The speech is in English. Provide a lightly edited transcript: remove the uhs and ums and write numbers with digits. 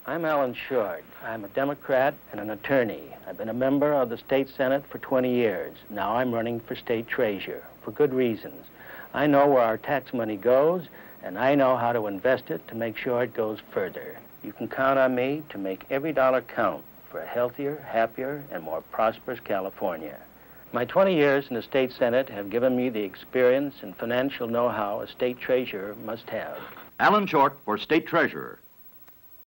I'm Alan Short. I'm a Democrat and an attorney. I've been a member of the state Senate for 20 years. Now I'm running for state treasurer for good reasons. I know where our tax money goes, and I know how to invest it to make sure it goes further. You can count on me to make every dollar count for a healthier, happier, and more prosperous California. My 20 years in the state Senate have given me the experience and financial know-how a state treasurer must have. Alan Short for state treasurer.